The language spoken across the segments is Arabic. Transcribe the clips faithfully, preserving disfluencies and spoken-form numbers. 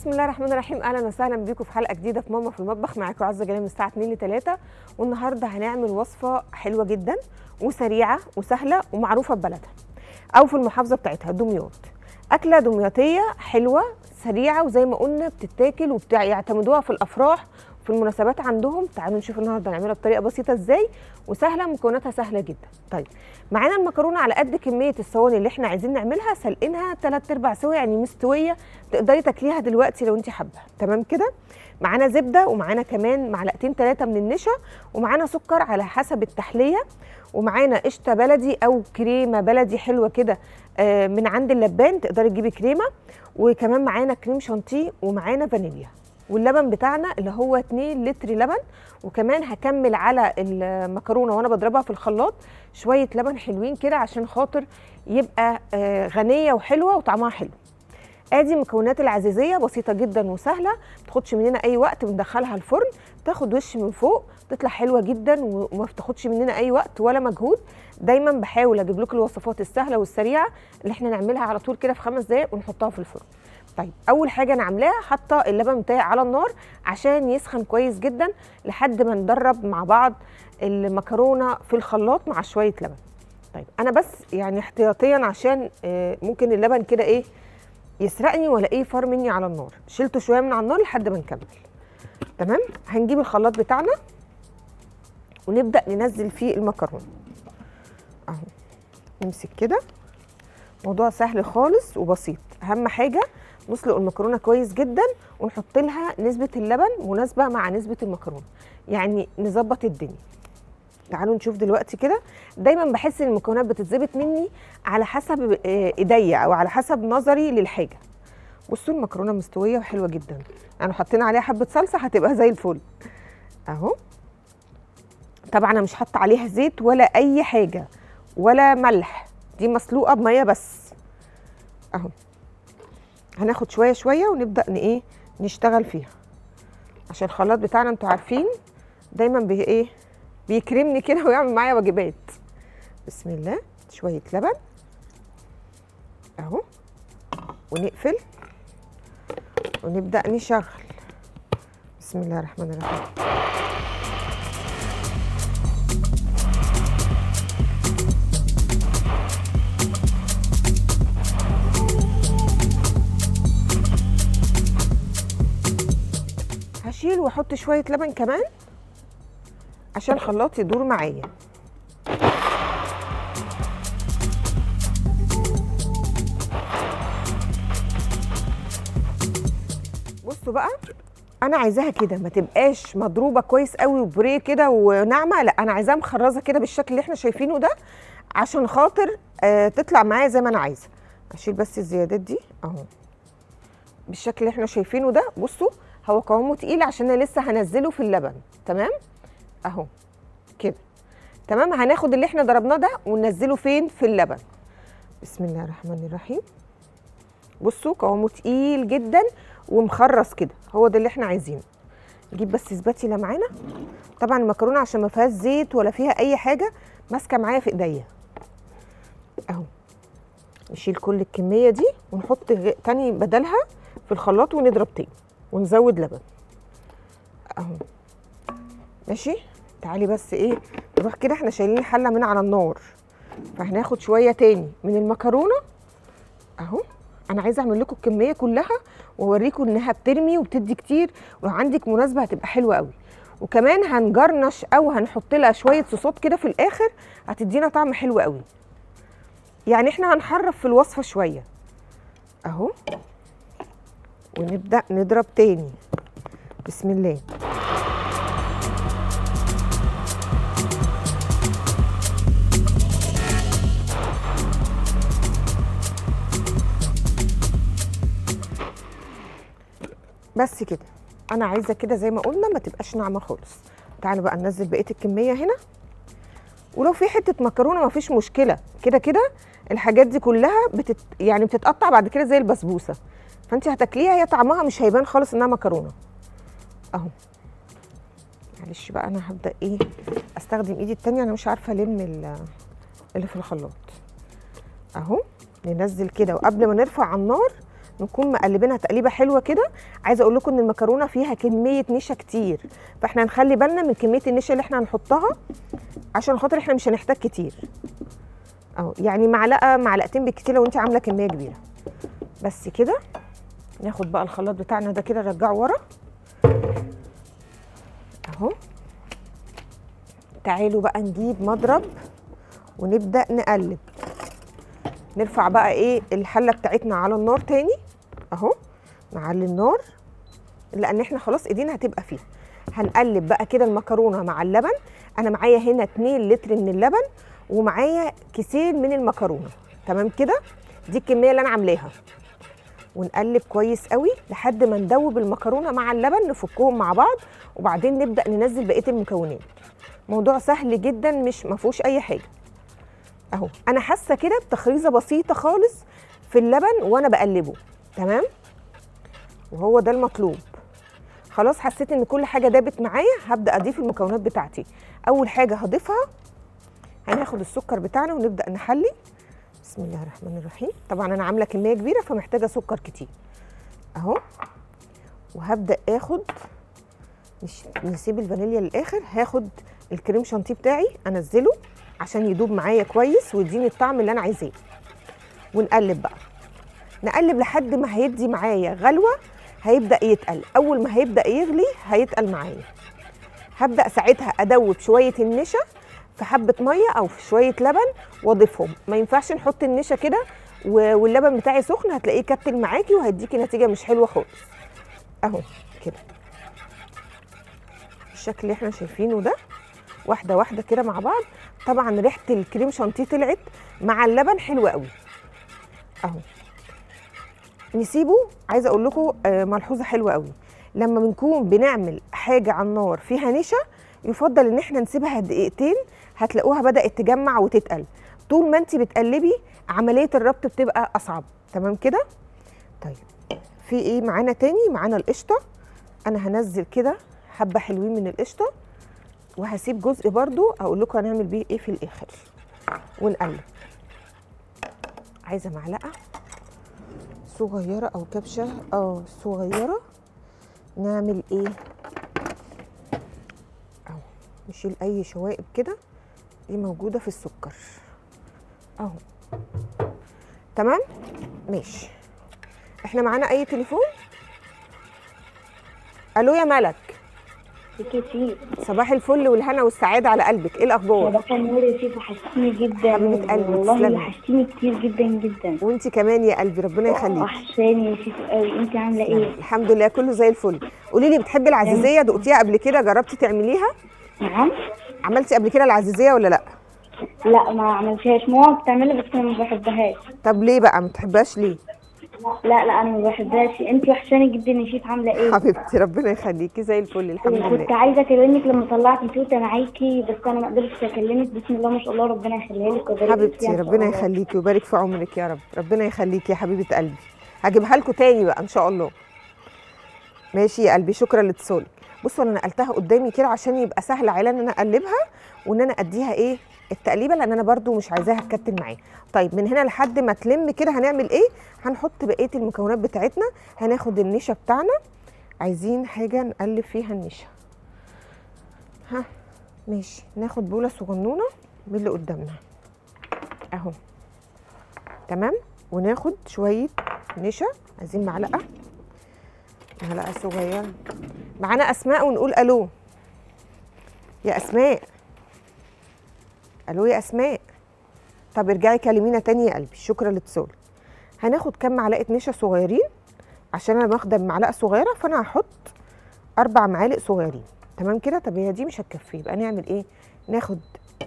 بسم الله الرحمن الرحيم. اهلا وسهلا بيكم في حلقه جديده في ماما في المطبخ. معاكم عزه جلال من الساعه اتنين ل تلاتة، والنهارده هنعمل وصفه حلوه جدا وسريعه وسهله ومعروفه ببلدها او في المحافظه بتاعتها دمياط. اكله دمياطيه حلوه سريعه، وزي ما قلنا بتتاكل وبيعتمدوها في الافراح في المناسبات عندهم. تعالوا نشوف النهارده نعملها بطريقه بسيطه ازاي وسهله، مكوناتها سهله جدا. طيب معانا المكرونه على قد كميه الصواني اللي احنا عايزين نعملها، سلقينها تلات ارباع سوا يعني مستويه، تقدري تاكليها دلوقتي لو انت حابه. تمام كده. معانا زبده، ومعانا كمان معلقتين ثلاثه من النشا، ومعانا سكر على حسب التحليه، ومعانا قشطه بلدي او كريمه بلدي حلوه كده من عند اللبان، تقدري تجيبي كريمه، وكمان معانا كريم شانتيه، ومعانا فانيليا، واللبن بتاعنا اللي هو اتنين لتر لبن. وكمان هكمل على المكرونه وانا بضربها في الخلاط شويه لبن حلوين كده عشان خاطر يبقى غنيه وحلوه وطعمها حلو. ادي مكونات العزيزيه بسيطه جدا وسهله، ما تاخدش مننا اي وقت. بندخلها الفرن تاخد وش من فوق، تطلع حلوه جدا وما بتاخدش مننا اي وقت ولا مجهود. دايما بحاول اجيب لكم الوصفات السهله والسريعه اللي احنا نعملها على طول كده في خمس دقائق ونحطها في الفرن. طيب اول حاجه انا عاملاها، حاطه اللبن بتاعي على النار عشان يسخن كويس جدا لحد ما ندرب مع بعض المكرونه في الخلاط مع شويه لبن. طيب انا بس يعني احتياطيا عشان ممكن اللبن كده ايه يسرقني ولا ايه فار مني على النار، شلته شويه من على النار لحد ما نكمل. تمام. هنجيب الخلاط بتاعنا ونبدا ننزل فيه المكرونه اهو. نمسك كده، موضوع سهل خالص وبسيط. اهم حاجه نسلق المكرونه كويس جدا ونحط لها نسبه اللبن مناسبه مع نسبه المكرونه، يعني نظبط الدنيا. تعالوا نشوف دلوقتي كده. دايما بحس ان المكونات بتتظبط مني على حسب ايديا او على حسب نظري للحاجه. بصوا المكرونه مستويه وحلوه جدا، يعني حطينا عليها حبه صلصه هتبقى زي الفل اهو. طبعا انا مش حاطه عليها زيت ولا اي حاجه ولا ملح، دي مسلوقه بميه بس اهو. هناخد شويه شويه ونبدا ن ايه نشتغل فيها، عشان الخلاط بتاعنا انتوا عارفين دايما بي ايه بيكرمني كده ويعمل معايا واجبات. بسم الله. شويه لبن اهو، ونقفل ونبدا نشغل. بسم الله الرحمن الرحيم. هشيل واحط شويه لبن كمان عشان الخلاط يدور معايا. بصوا بقى، انا عايزاها كده ما تبقاش مضروبه كويس قوي وبريه كده وناعمه، لا انا عايزاها مخرزه كده بالشكل اللي احنا شايفينه ده عشان خاطر آه تطلع معايا زي ما انا عايزه. اشيل بس الزيادات دي اهو بالشكل اللي احنا شايفينه ده. بصوا هو قوامه تقيل عشان انا لسه هنزله في اللبن. تمام اهو كده. تمام. هناخد اللي احنا ضربناه ده وننزله فين؟ في اللبن. بسم الله الرحمن الرحيم. بصوا قوامه تقيل جدا ومخرص كده، هو ده اللي احنا عايزينه. نجيب بس سباتيلا معانا. طبعا المكرونه عشان ما فيهاش زيت ولا فيها اي حاجه ماسكه معايا في ايديا اهو. نشيل كل الكميه دي ونحط تاني بدلها في الخلاط ونضرب تاني ونزود لبن اهو. ماشي. تعالي بس ايه نروح كده، احنا شايلين حله من على النار، فهناخد شويه تاني من المكرونه اهو. انا عايزه اعمل لكم الكميه كلها واوريكم انها بترمي وبتدي كتير، ولو عندك مناسبه هتبقى حلوه قوي. وكمان هنجرنش او هنحط لها شويه صوصات كده في الاخر هتدينا طعم حلو قوي. يعني احنا هنحرف في الوصفه شويه اهو، ونبدا نضرب تاني. بسم الله. بس كده. انا عايزه كده زي ما قلنا ما تبقاش ناعمه خالص. تعالوا بقى ننزل بقيه الكميه هنا، ولو في حته مكرونه ما فيش مشكله، كده كده الحاجات دي كلها بتت... يعني بتتقطع بعد كده زي البسبوسه، فانت هتاكليها هي طعمها مش هيبان خالص انها مكرونه اهو. معلش بقى انا هبدا ايه استخدم ايدي التانيه، انا مش عارفه الم اللي في الخلاط اهو. ننزل كده، وقبل ما نرفع على النار نكون مقلبينها تقليبه حلوه كده. عايزه اقول لكم ان المكرونه فيها كميه نشا كتير، فاحنا هنخلي بالنا من كميه النشا اللي احنا هنحطها عشان خاطر احنا مش هنحتاج كتير اهو، يعني معلقه معلقتين بالكتير لو انت عامله كميه كبيره. بس كده ناخد بقى الخلاط بتاعنا ده كده نرجعه ورا اهو. تعالوا بقى نجيب مضرب ونبدا نقلب. نرفع بقى ايه الحله بتاعتنا على النار تاني اهو، نعلي النار لان احنا خلاص ايدينا هتبقى فيها. هنقلب بقى كده المكرونه مع اللبن. انا معايا هنا اتنين لتر من اللبن ومعايا كيسين من المكرونه، تمام كده. دي الكميه اللي انا عاملاها. ونقلب كويس قوي لحد ما ندوب المكرونه مع اللبن، نفكهم مع بعض وبعدين نبدا ننزل بقيه المكونات. موضوع سهل جدا، مش ما فيهوش اي حاجه اهو. انا حاسه كده بتخريزه بسيطه خالص في اللبن وانا بقلبه، تمام، وهو ده المطلوب. خلاص حسيت ان كل حاجه دابت معايا، هبدا اضيف المكونات بتاعتي. اول حاجه هضيفها هناخد السكر بتاعنا ونبدا نحلي. بسم الله الرحمن الرحيم. طبعا انا عامله كميه كبيره فمحتاجه سكر كتير اهو. وهبدا اخد، مش نسيب الفانيليا للاخر، هاخد الكريم شانتيه بتاعي انزله عشان يدوب معايا كويس ويديني الطعم اللي انا عايزاه. ونقلب بقى، نقلب لحد ما هيدي معايا غلوه، هيبدا يتقل. اول ما هيبدا يغلي هيتقل معايا. هبدا ساعتها ادوب شويه النشا في حبه ميه او في شويه لبن واضيفهم. ما ينفعش نحط النشا كده واللبن بتاعي سخن، هتلاقيه كتل معاكي وهيديكي نتيجه مش حلوه خالص اهو كده. الشكل اللي احنا شايفينه ده واحده واحده كده مع بعض. طبعا ريحه الكريم شانتيه طلعت مع اللبن حلوه قوي اهو. نسيبه. عايزه اقول لكم ملحوظه حلوه قوي، لما بنكون بنعمل حاجه على النار فيها نشا يفضل ان احنا نسيبها دقيقتين، هتلاقوها بدات تجمع وتتقل. طول ما انت بتقلبي عمليه الربط بتبقى اصعب، تمام كده. طيب في ايه معانا تاني؟ معانا القشطه. انا هنزل كده حبه حلوين من القشطه وهسيب جزء برضو اقول لكم هنعمل بيه ايه في الاخر. ونقلب. عايزه معلقه صغيره او كبشه اه صغيره. نعمل ايه اهو، نشيل اي شوائب كده دي موجوده في السكر اهو، تمام ماشي. احنا معانا اي تليفون؟ الو يا ملك. كتير. صباح الفل والهنا والسعاده على قلبك، ايه الاخبار؟ صباح النور يا سيف، وحشتيني جدا حبيبه قلبي. والله وحشتيني كتير جدا جدا. وانت كمان يا قلبي، ربنا يخليك. وحشاني يا سيف قوي. انت عامله ايه؟ الحمد لله كله زي الفل. قولي لي، بتحبي العزيزيه؟ دقتيها قبل كده؟ جربتي تعمليها؟ نعم. عملتي قبل كده العزيزيه ولا لا؟ لا ما عملتهاش، ماما بتعملها بس انا ما بحبهاش. طب ليه بقى ما بتحبهاش ليه؟ لا لا انا ما بحبهاش. انت وحشاني جدا يا شيف، عامله ايه؟ حبيبتي ربنا يخليكي زي الفل الحمد لله. كنت عايزه اكلمك لما طلعت توته معاكي بس انا ما قدرتش اكلمك. بسم الله ما شاء الله، ربنا يخليها لك ويبارك حبيبتي ربنا يخليكي ويبارك في عمرك يا رب. ربنا يخليكي يا حبيبه قلبي. هجيبها لكم تاني بقى ان شاء الله. ماشي يا قلبي، شكرا لاتصالك. بصوا انا نقلتها قدامي كده عشان يبقى سهل عليا ان انا اقلبها وان انا اديها ايه التقليبه، لان انا برده مش عايزاها تكتل معايا. طيب من هنا لحد ما تلم كده هنعمل ايه؟ هنحط بقيه المكونات بتاعتنا. هناخد النشا بتاعنا، عايزين حاجه نقلب فيها النشا. ها ماشي، ناخد بوله صغنونه من اللي قدامنا اهو، تمام. وناخد شويه نشا، عايزين معلقه معلقه صغيره. معانا اسماء ونقول الو يا اسماء. الو يا اسماء. طب ارجعي كلمينا تاني يا قلبي، شكرا لاتصالك. هناخد كام معلقه نشا صغيرين عشان انا باخده بمعلقه صغيره، فانا هحط اربع معالق صغيرين، تمام كده. طب هي دي مش هتكفي، يبقى نعمل ايه؟ ناخد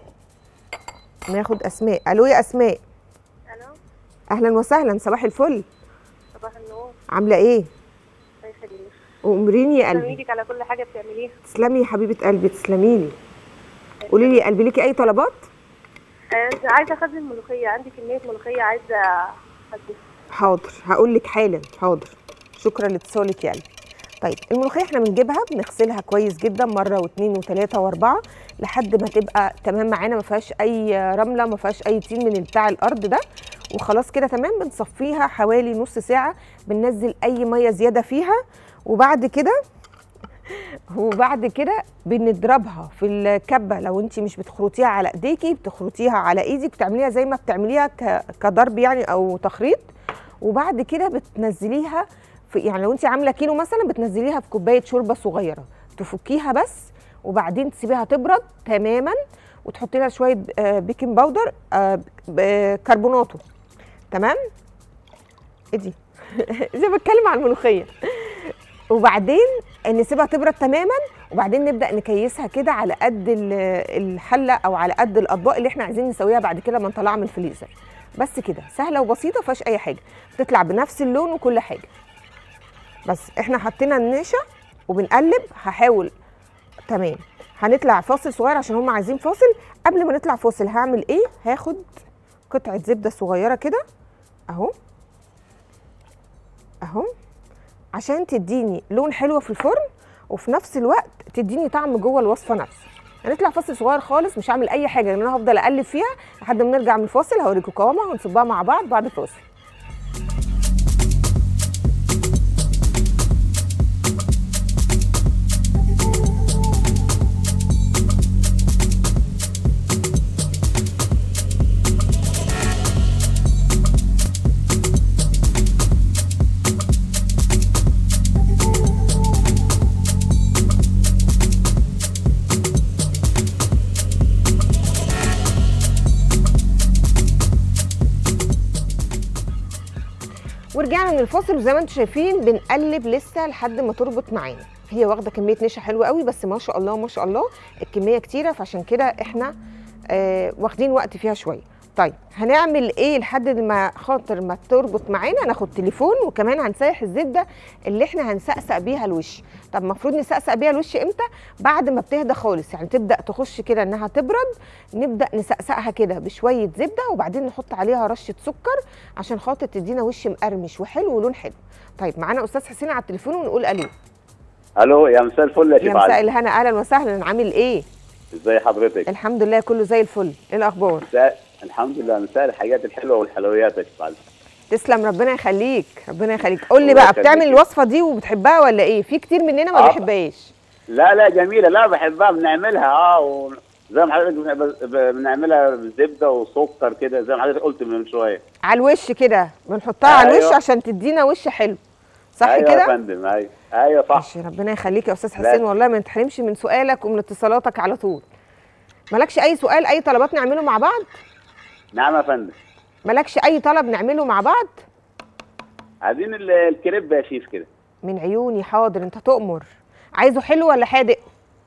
ناخد اسماء. الو يا اسماء. الو اهلا وسهلا، صباح الفل. صباح النور. عامله ايه؟ الله يخليك. وامريني يا قلبي. تسلمي لك على كل حاجه بتعمليها. تسلمي يا حبيبه قلبي، تسلمي لي. قولي لي يا قلبي، ليكي اي طلبات؟ آه عايزه اخزن ملوخيه، عندي كميه ملوخيه عايزه اخزنها. حاضر هقول لك حالا، حاضر. شكرا لاتصالك يا قلبي. طيب الملوخيه احنا بنجيبها بنغسلها كويس جدا مره واثنين وثلاثه واربعه لحد ما تبقى تمام معانا، ما فيهاش اي رمله، ما فيهاش اي طين من بتاع الارض ده. وخلاص كده تمام. بنصفيها حوالي نص ساعه، بننزل اي ميه زياده فيها، وبعد كده وبعد كده بنضربها في الكبه. لو انت مش بتخرطيها على ايديكي بتخرطيها على ايدك، بتعمليها زي ما بتعمليها كضرب يعني او تخريط. وبعد كده بتنزليها في، يعني لو انت عامله كيلو مثلا بتنزليها في كوبايه شوربه صغيره، تفكيها بس، وبعدين تسيبيها تبرد تماما، وتحطي لها شويه بيكنج باودر كربوناتو. تمام. ايه دي؟ زي ما بتكلم عن الملوخيه. وبعدين نسيبها تبرد تماما، وبعدين نبدا نكيسها كده على قد الحله او على قد الاطباق اللي احنا عايزين نسويها بعد كده لما نطلعها من الفريزر. بس كده سهله وبسيطه، مفيهاش اي حاجه، بتطلع بنفس اللون وكل حاجه. بس احنا حطينا النشا وبنقلب. هحاول تمام. هنطلع فاصل صغير عشان هم عايزين فاصل. قبل ما نطلع فاصل هعمل ايه؟ هاخد قطعه زبده صغيره كده اهو اهو، عشان تديني لون حلو في الفرن، وفي نفس الوقت تديني طعم جوه الوصفه نفسها. هنطلع فاصل صغير خالص، مش هعمل اي حاجه لان انا هفضل اقلب فيها لحد ما نرجع من الفاصل. هوريكم قوامها ونصبها مع بعض بعد الفاصل. ورجعنا من الفاصل، وزي ما انتم شايفين بنقلب لسه لحد ما تربط معانا. هي واخده كميه نشا حلوه قوي، بس ما شاء الله ما شاء الله الكميه كتيره، فعشان كده احنا آه واخدين وقت فيها شويه. طيب هنعمل ايه لحد ما خاطر ما تربط معانا؟ ناخد تليفون، وكمان هنسيح الزبده اللي احنا هنسقسق بيها الوش. طب المفروض نسقسق بيها الوش امتى؟ بعد ما بتهدى خالص، يعني تبدا تخش كده انها تبرد، نبدا نسقسقها كده بشويه زبده، وبعدين نحط عليها رشه سكر عشان خاطر تدينا وش مقرمش وحلو ولون حلو. طيب معانا استاذ حسين على التليفون ونقول الو. الو، يا مساء الفل يا شيخ علي. يا مساء الهنا، اهلا وسهلا، عامل ايه؟ ازي حضرتك؟ الحمد لله كله زي الفل. ايه الاخبار؟ مساء الحمد لله، مساء الحاجات الحلوه والحلويات يا شيخ علي. تسلم، ربنا يخليك ربنا يخليك. قول لي بقى، بتعمل الوصفه دي وبتحبها ولا ايه؟ في كتير مننا ما آه. بيحبهاش. لا لا جميله، لا بحبها، بنعملها اه وزي ما حضرتك بنعملها بزبده وسكر كده زي ما حضرتك قلت من شويه على الوش كده، بنحطها أيوة. على الوش عشان تدينا وش حلو، صح أيوة كده؟ ايوه يا فندم، ايوه ايوه صح. ماشي، ربنا يخليك يا استاذ حسين، والله ما نتحرمش من سؤالك ومن اتصالاتك على طول. مالكش اي سؤال، اي طلبات نعمله مع بعض؟ نعم يا فندم. مالكش اي طلب نعمله مع بعض؟ عايزين الكريب يا شيف كده. من عيوني، حاضر، انت تؤمر. عايزه حلو ولا حادق؟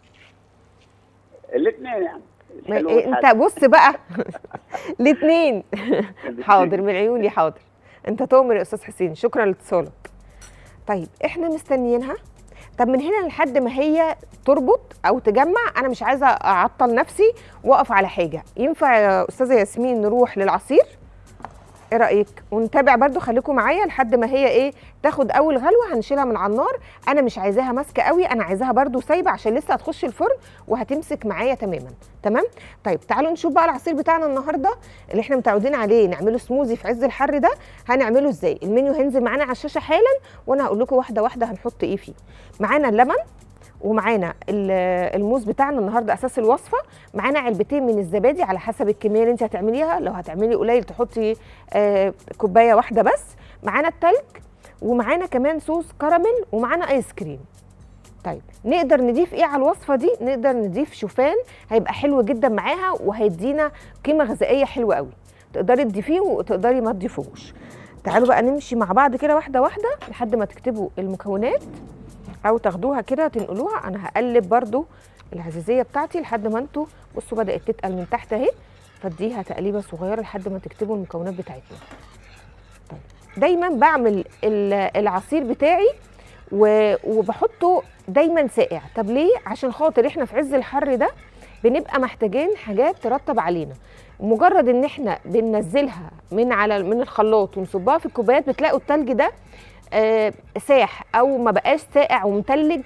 الاثنين يعني. إيه انت بص بقى الاثنين. حاضر من عيوني، حاضر، انت تؤمر يا استاذ حسين، شكرا لاتصالك. طيب احنا مستنيينها. طب من هنا لحد ما هي تربط او تجمع، انا مش عايزه اعطل نفسي واقف على حاجه. ينفع يا استاذه ياسمين نروح للعصير؟ ايه رايك؟ ونتابع برده، خليكم معايا لحد ما هي ايه تاخد اول غلوه. هنشيلها من على النار، انا مش عايزاها ماسكه قوي، انا عايزاها برده سايبه عشان لسه هتخش الفرن وهتمسك معايا تماما. تمام. طيب تعالوا نشوف بقى العصير بتاعنا النهارده اللي احنا متعودين عليه نعمله سموزي في عز الحر ده، هنعمله ازاي؟ المنيو هينزل معانا على الشاشه حالا، وانا هقول لكم واحده واحده هنحط ايه فيه. معانا اللبن، ومعانا الموز بتاعنا النهارده اساس الوصفه. معانا علبتين من الزبادي على حسب الكميه اللي انت هتعمليها، لو هتعملي قليل تحطي آه كوبايه واحده بس. معانا التلج، ومعانا كمان صوص كراميل، ومعانا ايس كريم. طيب نقدر نضيف ايه على الوصفه دي؟ نقدر نضيف شوفان، هيبقى حلو جدا معاها وهيدينا قيمه غذائيه حلوه قوي. تقدري تضيفيه وتقدري ما تضيفوش. تعالوا بقى نمشي مع بعض كده واحده واحده لحد ما تكتبوا المكونات او تاخدوها كده تنقلوها. انا هقلب برده العزيزيه بتاعتي لحد ما انتوا بصوا بدات تتقل من تحت اهي، فاديها تقليبه صغيره لحد ما تكتبوا المكونات بتاعتنا. طيب دايما بعمل العصير بتاعي وبحطه دايما ساقع. طب ليه؟ عشان خاطر احنا في عز الحر ده بنبقى محتاجين حاجات ترطب علينا. مجرد ان احنا بننزلها من على من الخلاط ونصبها في الكوبايات، بتلاقوا التلج ده آه ساح او ما بقاش ساقع ومتلج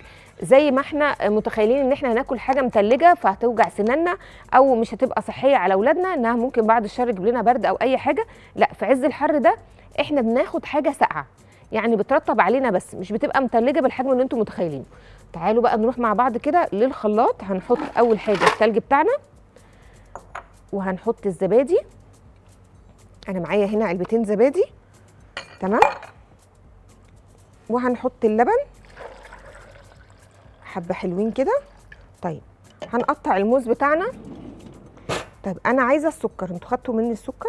زي ما احنا متخيلين ان احنا هناكل حاجه متلجه فهتوجع سناننا او مش هتبقى صحيه على اولادنا، انها ممكن بعد الشر تجيب لنا برد او اي حاجه. لا، في عز الحر ده احنا بناخد حاجه ساقعه، يعني بترطب علينا بس مش بتبقى متلجه بالحجم اللي انتم متخيلينه. تعالوا بقى نروح مع بعض كده للخلاط. هنحط اول حاجه التلج بتاعنا، وهنحط الزبادي. انا معايا هنا علبتين زبادي، تمام. وهنحط اللبن حبه حلوين كده. طيب هنقطع الموز بتاعنا. طيب انا عايزه السكر، انتوا خدتوا مني السكر.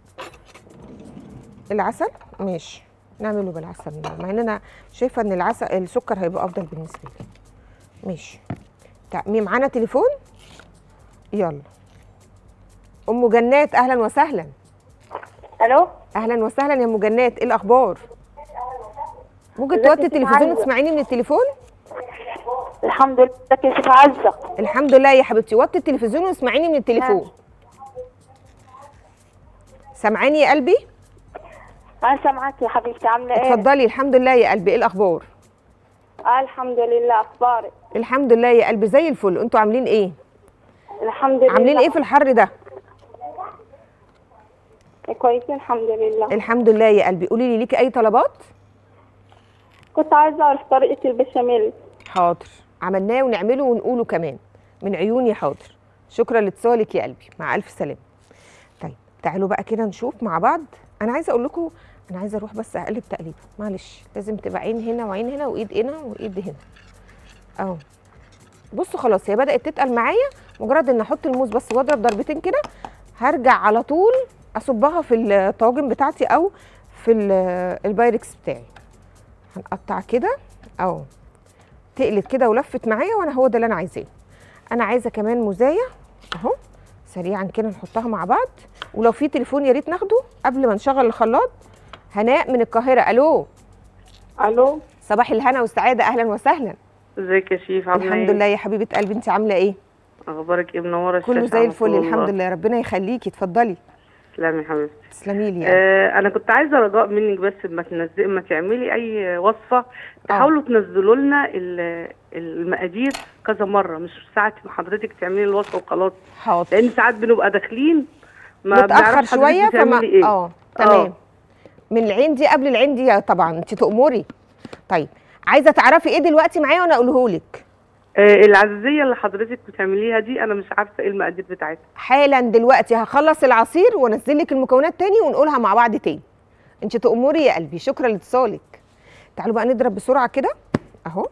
العسل ماشي، نعمله بالعسل، مع ان انا شايفه ان العسل السكر هيبقى افضل بالنسبه لي. ماشي. مين معانا تليفون؟ يلا ام جنات، اهلا وسهلا. الو، اهلا وسهلا يا ام جنات، ايه الاخبار؟ ممكن توطي التلفزيون وتسمعيني من التليفون؟ الحمد لله. ازيك يا شيخ عزه؟ الحمد لله يا حبيبتي. وطي التلفزيون واسمعيني من التليفون. سامعاني يا قلبي؟ انا سامعاك يا حبيبتي، عامله ايه؟ اتفضلي. الحمد لله يا قلبي، ايه الاخبار؟ اه الحمد لله. اخبارك؟ الحمد لله يا قلبي زي الفل. انتوا عاملين ايه؟ الحمد لله. عاملين ايه في الحر ده؟ كويسين الحمد لله. الحمد لله يا قلبي. قولي لي، ليكي اي طلبات؟ كنت عايزه اعرف طريقه البشاميل. حاضر، عملناه ونعمله ونقوله كمان من عيوني. حاضر، شكرا لاتصالك يا قلبي، مع الف سلامه. طيب تعالوا بقى كده نشوف مع بعض. انا عايزه اقول لكم، انا عايزه اروح بس اقلب تقليبه، معلش لازم تبقى عين هنا وعين هنا وايد هنا وايد هنا اهو. بصوا خلاص هي بدات تتقل معايا، مجرد ان احط الموز بس واضرب ضربتين كده هرجع على طول اصبها في الطواجن بتاعتي او في البايركس بتاعي. هنقطع كده اهو، تقلت كده ولفت معايا، وانا هو ده اللي انا عايزاه. انا عايزه كمان موزايه اهو، سريعا كده نحطها مع بعض. ولو في تليفون يا ريت ناخده قبل ما نشغل الخلاط. هناء من القاهره، الو. الو، صباح الهنا والسعاده، اهلا وسهلا. ازيك يا شيف؟ عامله ايه؟ الحمد لله يا حبيبه قلبي، انت عامله ايه؟ اخبارك ايه؟ منوره الشاشه. كله زي الفل الحمد لله، ربنا يخليكي. اتفضلي. تسلمي يا حبيبتي. تسلمي لي. آه انا كنت عايزه رجاء منك، بس ما تنزلي ما تعملي اي وصفه تحاولوا تنزلوا لنا المقادير كذا مره، مش ساعه ما حضرتك تعملي الوصفه وخلاص. حاضر. لان ساعات بنبقى داخلين ما بنعرفش شويه فما ايه. اه تمام. من العين دي قبل العين دي طبعا انت تأمري. طيب عايزه تعرفي ايه دلوقتي معايا وانا اقوله لك؟ آه العزيزيه اللي حضرتك بتعمليها دي انا مش عارفه ايه المقادير بتاعتها. حالا دلوقتي هخلص العصير وانزل لك المكونات تاني ونقولها مع بعض تاني. انت تأمري يا قلبي، شكرا لاتصالك. تعالوا بقى نضرب بسرعه كده اهو.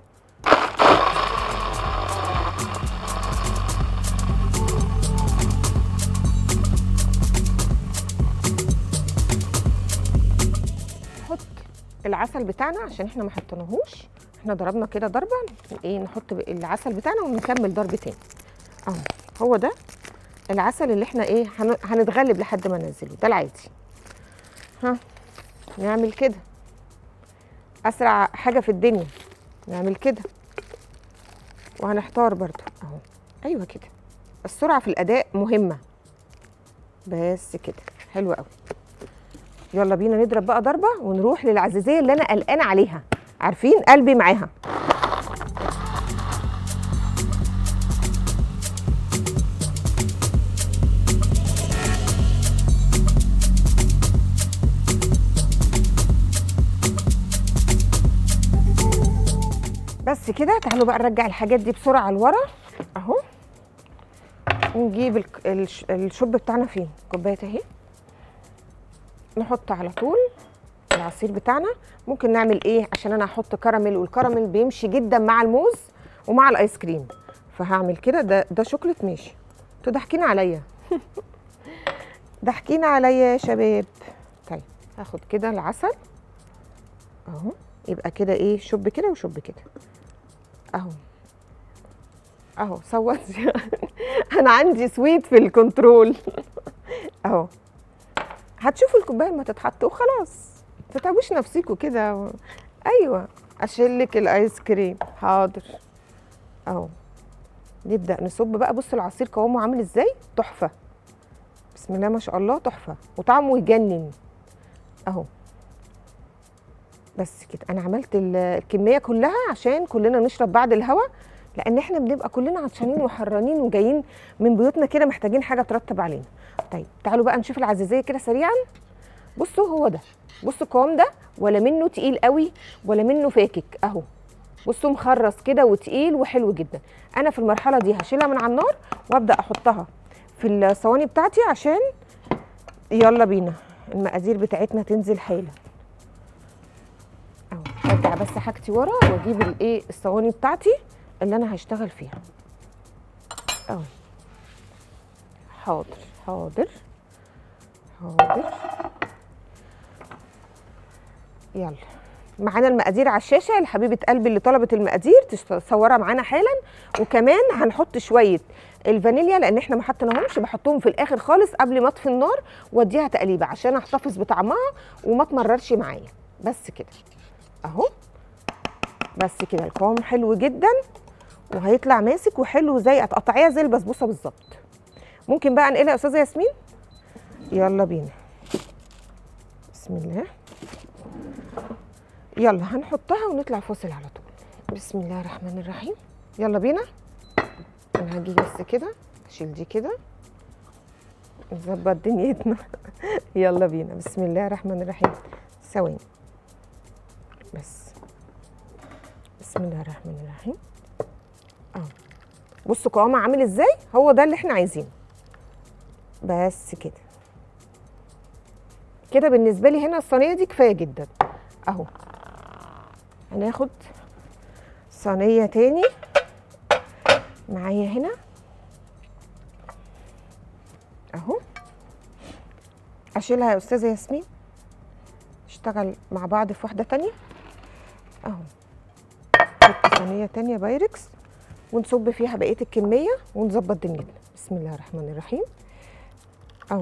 نحط العسل بتاعنا عشان احنا ما حطيناهوش، احنا ضربنا كده ضربه ايه، نحط العسل بتاعنا ونكمل ضرب تاني اهو. هو ده العسل اللي احنا ايه هنتغلب لحد ما ننزله، ده العادي. ها نعمل كده، اسرع حاجه في الدنيا نعمل كده، وهنحتار برضو اهو. ايوه كده، السرعه في الاداء مهمه. بس كده حلو قوي. يلا بينا نضرب بقى ضربه ونروح للعزيزيه اللي انا قلقانه عليها، عارفين قلبي معاها. بس كده. تعالوا بقى نرجع الحاجات دي بسرعه لورا اهو. نجيب الشوب بتاعنا فين، كوبايه اهي، نحط على طول العصير بتاعنا. ممكن نعمل ايه عشان انا هحط كراميل، والكراميل بيمشي جدا مع الموز ومع الايس كريم، فهعمل كده. ده ده شوكليت ماشي. انتوا ضاحكين عليا ضاحكين عليا يا شباب. طيب هاخد كده العسل اهو، يبقى كده ايه، شوب كده وشوب كده اهو اهو. صوت انا عندي سويت في الكنترول اهو. هتشوفوا الكوبايه لما تتحط وخلاص، ما تتعبوش نفسيكوا كده و... ايوه اشيلك الايس كريم. حاضر اهو. نبدا نصب بقى. بصوا العصير قوامه عامل ازاي، تحفه بسم الله ما شاء الله، تحفه وطعمه يجنن اهو. بس كده انا عملت الكميه كلها عشان كلنا نشرب بعد الهوا، لان احنا بنبقى كلنا عطشانين وحرانين وجايين من بيوتنا كده محتاجين حاجه ترطب علينا. طيب تعالوا بقى نشوف العزيزيه كده سريعا. بصوا هو ده، بصوا القوام ده، ولا منه تقيل قوي ولا منه فاكك اهو. بصوا مخرص كده وتقيل وحلو جدا. انا في المرحله دي هشيلها من على النار وابدا احطها في الصواني بتاعتي عشان يلا بينا المقادير بتاعتنا تنزل حالا. اهو ارجع بس حاجتي ورا واجيب الايه الصواني بتاعتي اللي انا هشتغل فيها. اهو حاضر حاضر حاضر. يلا معانا المقادير على الشاشه لحبيبه قلبي اللي طلبت المقادير تصورها معانا حالا. وكمان هنحط شويه الفانيليا لان احنا ما حطيناهمش، بحطهم في الاخر خالص قبل ما اطفي النار واديها تقليبه عشان احتفظ بطعمها وما تمررش معايا. بس كده اهو، بس كده القوام حلو جدا وهيطلع ماسك وحلو زي هتقطعيها زي البسبوسه بالظبط. ممكن بقى انقلها يا استاذه ياسمين؟ يلا بينا. بسم الله. يلا هنحطها ونطلع فاصل على طول. بسم الله الرحمن الرحيم. يلا بينا. انا هجي بس كده اشيل دي كده نظبط دنيتنا. يلا بينا. بسم الله الرحمن الرحيم. ثواني بس. بسم الله الرحمن الرحيم. اه بصوا قوامها عامل ازاي، هو ده اللي احنا عايزينه. بس كده كده بالنسبه لي هنا الصينيه دي كفايه جدا. اهو هناخد صينيه تاني معايا هنا اهو، اشيلها يا استاذه ياسمين نشتغل مع بعض في واحده تانيه. اهو نحط صينيه تانيه بايركس ونصب فيها بقيه الكميه ونظبط دنيتنا. بسم الله الرحمن الرحيم. اهو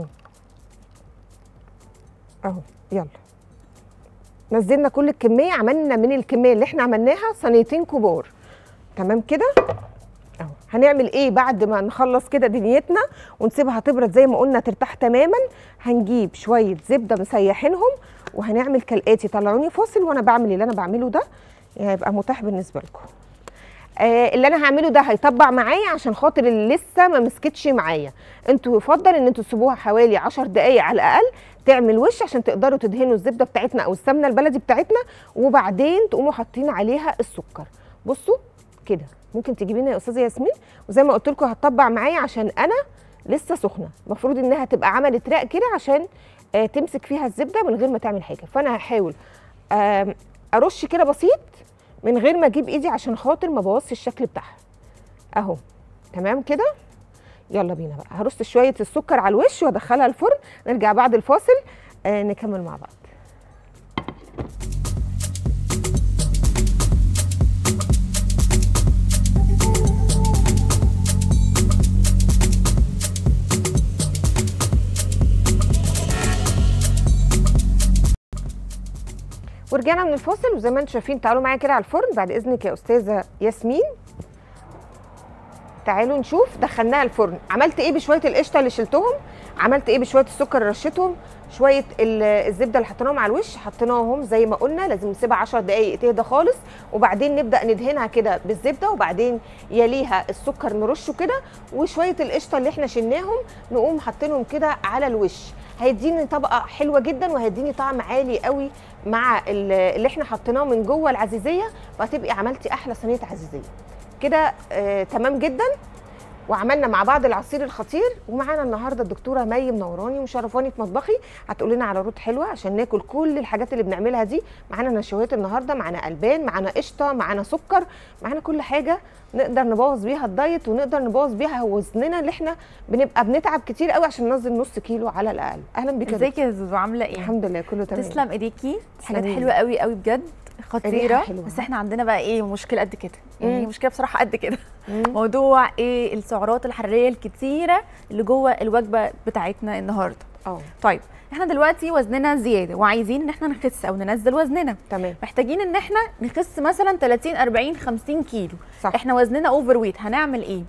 اهو يلا نزلنا كل الكميه، عملنا من الكميه اللي احنا عملناها صينيتين كبار. تمام كده. اهو هنعمل ايه بعد ما نخلص كده دنيتنا ونسيبها تبرد زي ما قلنا ترتاح تماما؟ هنجيب شويه زبده مسيحينهم وهنعمل كالاتي. طلعوني فاصل وانا بعمل اللي انا بعمله ده هيبقى متاح بالنسبه لكم. آه اللي انا هعمله ده هيطبع معايا عشان خاطر اللي لسه ما مسكتش معايا. انتوا يفضل ان انتوا تسيبوها حوالي عشر دقايق على الاقل تعمل وش عشان تقدروا تدهنوا الزبده بتاعتنا او السمنه البلدي بتاعتنا، وبعدين تقوموا حاطين عليها السكر. بصوا كده ممكن تجيبينا يا استاذه ياسمين، وزي ما قلت لكم هتطبع معايا عشان انا لسه سخنه، المفروض انها تبقى عملت رق كده عشان آه تمسك فيها الزبده من غير ما تعمل حاجه. فانا هحاول آه ارش كده بسيط من غير ما اجيب ايدي عشان خاطر ما بوظش الشكل بتاعها. اهو تمام كده. يلا بينا بقى هرص شويه السكر على الوش وادخلها الفرن. نرجع بعد الفاصل آه نكمل مع بعض. ورجعنا من الفاصل وزي ما انتم شايفين تعالوا معايا كده على الفرن بعد اذنك يا استاذه ياسمين. تعالوا نشوف دخلناها الفرن عملت ايه بشويه القشطه اللي شلتهم، عملت ايه بشويه السكر اللي رشيتهم، شويه الزبده اللي حطيناهم على الوش حطيناهم زي ما قلنا لازم نسيبها عشر دقائق تهدى خالص، وبعدين نبدا ندهنها كده بالزبده، وبعدين يليها السكر نرشه كده، وشويه القشطه اللي احنا شلناهم نقوم حاطينهم كده على الوش. هيديني طبقه حلوه جدا وهيديني طعم عالي قوي مع اللي احنا حطيناه من جوه العزيزيه، وهتبقي عملتي احلى صينيه عزيزيه كده. آه تمام جدا. وعملنا مع بعض العصير الخطير. ومعانا النهارده الدكتوره مي منوراني ومشرفاني في مطبخي، هتقول لنا على رود حلوه عشان ناكل كل الحاجات اللي بنعملها دي. معانا نشويات النهارده، معانا البان، معانا قشطه، معانا سكر، معانا كل حاجه نقدر نبوظ بيها الدايت ونقدر نبوظ بيها وزننا اللي احنا بنبقى بنتعب كتير قوي عشان ننزل نص كيلو على الاقل. اهلا بك. ازيك يا زوزو عامله ايه؟ الحمد لله كله تمام. تسلم ايديكي، حاجات حلوه قوي قوي بجد خطيره. بس احنا عندنا بقى ايه مشكله قد كده، يعني مم. مشكله بصراحه قد كده. موضوع ايه السعرات الحراريه الكتيره اللي جوه الوجبه بتاعتنا النهارده. اه طيب احنا دلوقتي وزننا زياده وعايزين ان احنا نخس او ننزل وزننا. تمام. محتاجين ان احنا نخس مثلا ثلاثين أربعين خمسين كيلو. صح. احنا وزننا اوفر ويت، هنعمل ايه؟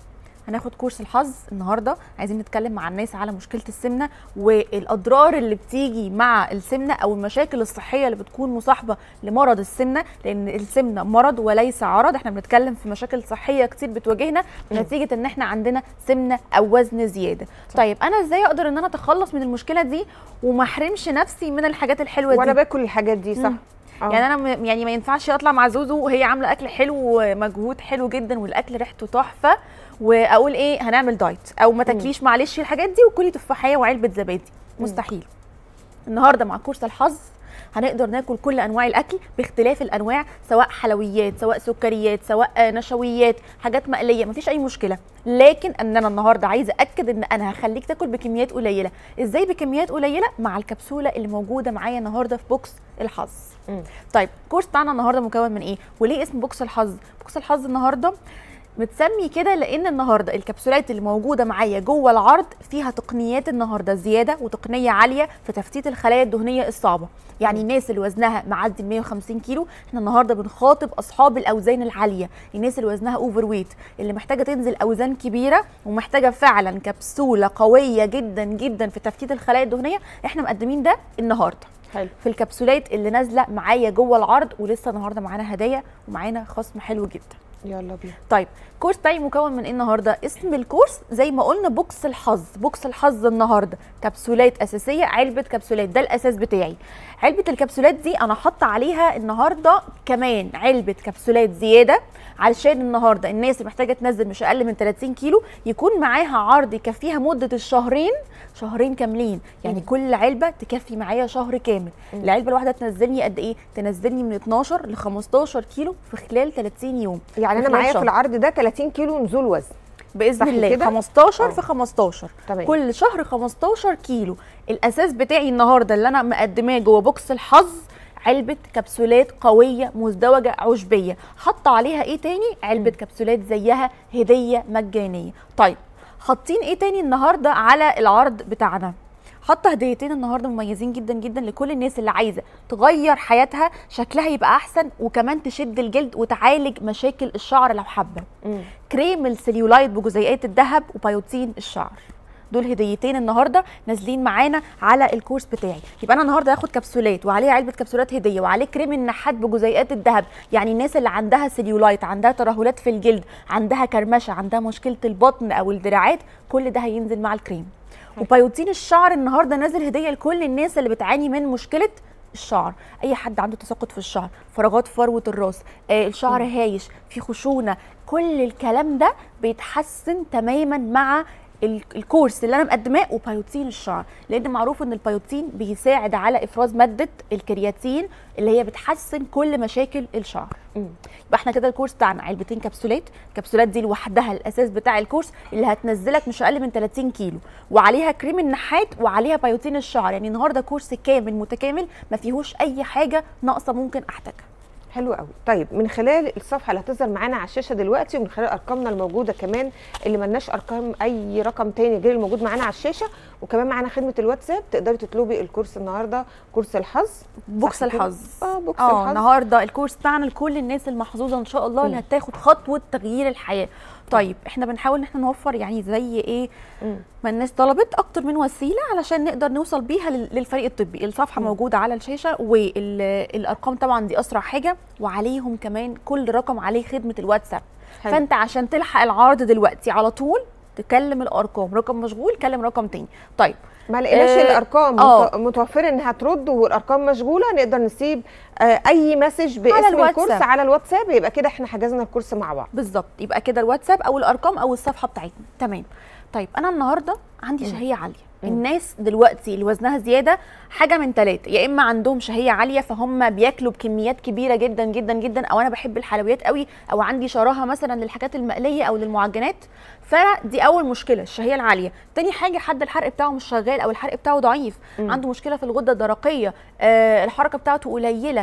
هناخد كورس الحظ النهارده. عايزين نتكلم مع الناس على مشكله السمنه والاضرار اللي بتيجي مع السمنه او المشاكل الصحيه اللي بتكون مصاحبه لمرض السمنه، لان السمنه مرض وليس عرض. احنا بنتكلم في مشاكل صحيه كتير بتواجهنا نتيجه ان احنا عندنا سمنه او وزن زياده. طيب انا ازاي اقدر ان انا اتخلص من المشكله دي وما احرمش نفسي من الحاجات الحلوه دي وانا باكل الحاجات دي؟ صح. أوه. يعني انا م... يعني ما ينفعش اطلع مع زوزو وهي عامله اكل حلو ومجهود حلو جدا والاكل ريحته تحفه واقول ايه هنعمل دايت او ما تاكليش معلش الحاجات دي وكلي تفاحيه وعلبه زبادي. مستحيل. النهارده مع كورس الحظ هنقدر ناكل كل انواع الاكل باختلاف الانواع، سواء حلويات سواء سكريات سواء نشويات حاجات مقليه، مفيش اي مشكله. لكن ان انا النهارده عايزه اكد ان انا هخليك تاكل بكميات قليله. ازاي بكميات قليله؟ مع الكبسوله اللي موجوده معايا النهارده في بوكس الحظ. مم. طيب الكورس بتاعنا النهارده مكون من ايه وليه اسم بوكس الحظ؟ بوكس الحظ النهارده متسمي كده لان النهارده الكبسولات اللي موجوده معايا جوه العرض فيها تقنيات النهارده زياده وتقنيه عاليه في تفتيت الخلايا الدهنيه الصعبه. يعني الناس اللي وزنها معدي مية وخمسين كيلو، احنا النهارده بنخاطب اصحاب الاوزان العاليه، الناس اللي وزنها اوفر ويت، اللي محتاجه تنزل اوزان كبيره ومحتاجه فعلا كبسوله قويه جدا جدا في تفتيت الخلايا الدهنيه. احنا مقدمين ده النهارده حلو في الكبسولات اللي نازله معايا جوه العرض، ولسه النهارده معانا هدايا ومعانا خصم حلو جدا. يلا بينا. طيب الكورس بتاعي مكون من ايه النهارده؟ اسم الكورس زي ما قلنا بوكس الحظ. بوكس الحظ النهارده كبسولات اساسيه، علبه كبسولات، ده الاساس بتاعي. علبه الكبسولات دي انا حاطه عليها النهارده كمان علبه كبسولات زياده، علشان النهارده الناس اللي محتاجه تنزل مش اقل من ثلاثين كيلو يكون معاها عرض يكفيها مده الشهرين، شهرين كاملين. يعني م. كل علبه تكفي معايا شهر كامل. م. العلبه الواحده تنزلني قد ايه؟ تنزلني من اتناشر ل خمستاشر كيلو في خلال ثلاثين يوم. يعني انا معايا في العرض ده ثلاثين كيلو نزول وزن باذن الله كده؟ خمستاشر أوه. في خمستاشر طبعا. كل شهر خمستاشر كيلو. الاساس بتاعي النهارده اللي انا مقدماه جوه بوكس الحظ علبه كبسولات قويه مزدوجه عشبيه، حاطه عليها ايه تاني؟ علبه كبسولات زيها هديه مجانيه. طيب حاطين ايه تاني النهارده على العرض بتاعنا؟ حاطه هديتين النهارده مميزين جدا جدا لكل الناس اللي عايزه تغير حياتها، شكلها يبقى احسن وكمان تشد الجلد وتعالج مشاكل الشعر لو حابه. كريم السليولايت بجزيئات الذهب وبيوتين الشعر. دول هديتين النهارده نازلين معانا على الكورس بتاعي. يبقى انا النهارده هاخد كبسولات وعليها علبه كبسولات هديه وعليه كريم النحات بجزيئات الذهب. يعني الناس اللي عندها سليولايت، عندها ترهلات في الجلد، عندها كرمشه، عندها مشكله البطن او الدراعات، كل ده هينزل مع الكريم. وبيوتين الشعر النهارده نازل هديه لكل الناس اللي بتعاني من مشكله الشعر. اي حد عنده تساقط في الشعر، فراغات في فروه الراس، آه الشعر هايش، في خشونه، كل الكلام ده بيتحسن تماما مع الكورس اللي انا مقدماه وبيوتين الشعر، لان معروف ان البيوتين بيساعد على افراز ماده الكرياتين اللي هي بتحسن كل مشاكل الشعر. يبقى احنا كده الكورس بتاعنا علبتين كبسولات، الكبسولات دي لوحدها الاساس بتاع الكورس اللي هتنزلك مش اقل من ثلاثين كيلو، وعليها كريم النحات وعليها بيوتين الشعر. يعني النهارده كورس كامل متكامل ما فيهوش اي حاجه ناقصه ممكن احتاجها. حلو قوي. طيب من خلال الصفحه اللي هتظهر معانا على الشاشه دلوقتي ومن خلال ارقامنا الموجوده كمان اللي ملناش ارقام اي رقم تاني غير الموجود معانا على الشاشه، وكمان معانا خدمه الواتساب تقدري تطلبي الكورس النهارده كورس الحظ. بوكس الحظ. اه بوكس آه الحظ. النهارده الكورس بتاعنا لكل الناس المحظوظه ان شاء الله اللي هتاخد خطوه تغيير الحياه. طيب احنا بنحاول ان احنا نوفر يعني زي ايه مم. ما الناس طلبت اكتر من وسيله علشان نقدر نوصل بيها للفريق الطبي. الصفحه مم. موجوده على الشاشه والارقام طبعا دي اسرع حاجه، وعليهم كمان كل رقم عليه خدمه الواتساب. حلو. فانت عشان تلحق العرض دلوقتي على طول تكلم الارقام، رقم مشغول كلم رقم تاني. طيب ما لقيناش آه الارقام آه متوفره انها ترد والارقام مشغوله، نقدر نسيب آه اي مسج باسم الكورس على الواتساب، يبقى كده احنا حجزنا الكورس مع بعض. بالظبط، يبقى كده الواتساب او الارقام او الصفحه بتاعتنا. تمام. طيب انا النهارده عندي م. شهيه عاليه. م. الناس دلوقتي اللي وزنها زياده حاجه من ثلاثه، يا اما عندهم شهيه عاليه فهم بياكلوا بكميات كبيره جدا جدا جدا، او انا بحب الحلويات قوي، او عندي شراهه مثلا للحاجات المقليه او للمعجنات، فدي اول مشكله الشهيه العاليه. تاني حاجه حد الحرق بتاعه مش شغال او الحرق بتاعه ضعيف، م. عنده مشكله في الغده الدرقيه، آه الحركه بتاعته قليله،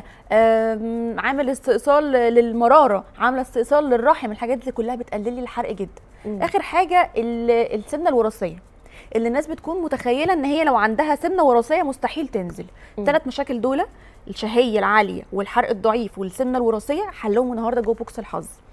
آه عامل استئصال للمراره، عامله استئصال للرحم، الحاجات دي كلها بتقلل لي الحرق جدا. م. اخر حاجه السمنه الوراثيه اللي الناس بتكون متخيله ان هي لو عندها سمنه وراثيه مستحيل تنزل. الثلاث مشاكل دول الشهيه العاليه والحرق الضعيف والسمنه الوراثيه حلهم النهارده جوه بوكس الحظ.